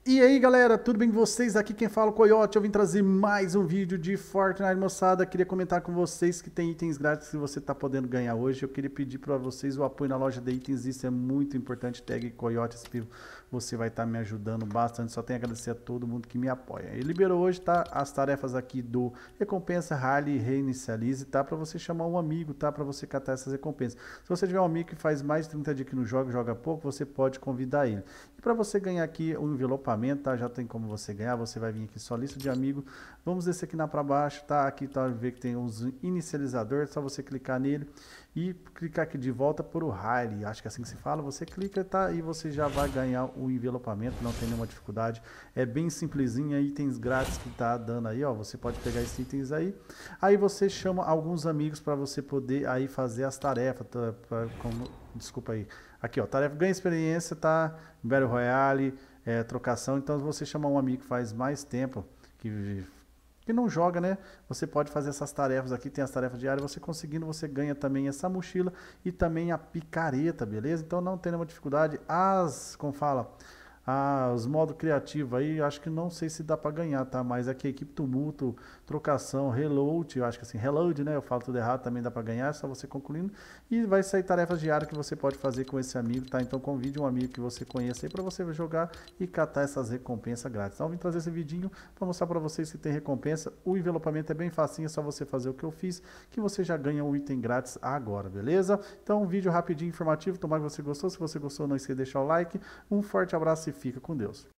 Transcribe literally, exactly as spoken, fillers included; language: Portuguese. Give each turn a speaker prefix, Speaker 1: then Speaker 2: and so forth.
Speaker 1: E aí galera, tudo bem com vocês? Aqui quem fala é o Coyote, eu vim trazer mais um vídeo de Fortnite, moçada. Queria comentar com vocês que tem itens grátis que você tá podendo ganhar hoje. Eu queria pedir para vocês o apoio na loja de itens, isso é muito importante. Tag Coyote Espírito, você vai estar tá me ajudando bastante. Só tenho a agradecer a todo mundo que me apoia. Ele liberou hoje, tá? As tarefas aqui do Recompensa Rally Reinicialize, tá? Para você chamar um amigo, tá? Para você catar essas recompensas. Se você tiver um amigo que faz mais de trinta dias que não joga, joga pouco, você pode convidar ele. E para você ganhar aqui um envelopamento, tá? Já tem como você ganhar, você vai vir aqui só lista de amigos. Vamos descer aqui na para baixo, tá? Aqui tá, ver que tem uns inicializadores, só você clicar nele e clicar aqui de volta por o Rally, acho que é assim que se fala. Você clica, tá? E você já vai ganhar o envelopamento, não tem nenhuma dificuldade. É bem simplesinho, itens grátis que tá dando aí, ó. Você pode pegar esses itens aí. Aí você chama alguns amigos para você poder aí fazer as tarefas, tá? Pra, como, desculpa aí. Aqui, ó, tarefa ganha experiência, tá? Battle Royale, é, trocação. Então, se você chamar um amigo que faz mais tempo, que, que não joga, né? Você pode fazer essas tarefas aqui, tem as tarefas diárias. Você conseguindo, você ganha também essa mochila e também a picareta, beleza? Então, não tem nenhuma dificuldade. As, como fala... Ah, os modos criativos aí, acho que não sei se dá para ganhar, tá? Mas aqui, equipe tumulto, trocação, reload, eu acho que assim, reload, né? Eu falo tudo errado, também dá para ganhar, é só você concluindo. E vai sair tarefas diárias que você pode fazer com esse amigo, tá? Então convide um amigo que você conheça aí para você jogar e catar essas recompensas grátis. Então eu vim trazer esse vidinho para mostrar para vocês que tem recompensa. O envelopamento é bem facinho, é só você fazer o que eu fiz, que você já ganha um item grátis agora, beleza? Então um vídeo rapidinho, informativo, tomara que você gostou. Se você gostou, não esqueça de deixar o like. Um forte abraço e fica com Deus.